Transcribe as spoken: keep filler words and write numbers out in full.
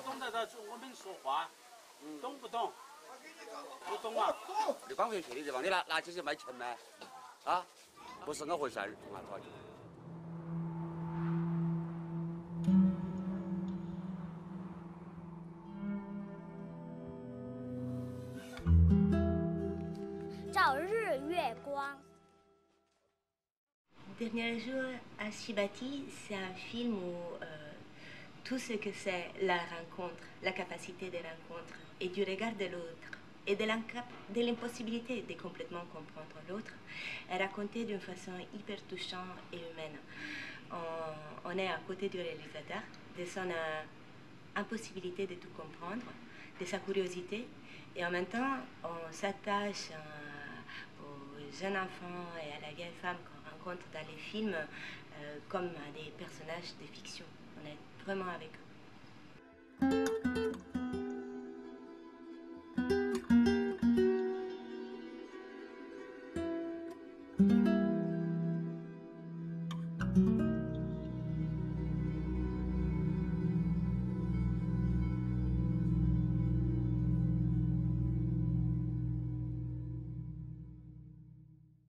懂得的我们说话，懂不懂？不懂啊？ 你光回去的地方，你拿拿起去卖钱吗？啊，不是那回事儿，啊，多少钱？ 照日月光。 Dernier jour à Shibati, c'est un film où euh, tout ce que c'est la rencontre, la capacité de rencontre et du regard de l'autre et de l'impossibilité de complètement comprendre l'autre est raconté d'une façon hyper touchante et humaine. On, on est à côté du réalisateur, de son euh, impossibilité de tout comprendre, de sa curiosité et en même temps on s'attache euh, aux jeunes enfants et à la vieille femme qu'on rencontre dans les films euh, comme des personnages de fiction. On est vraiment avec eux.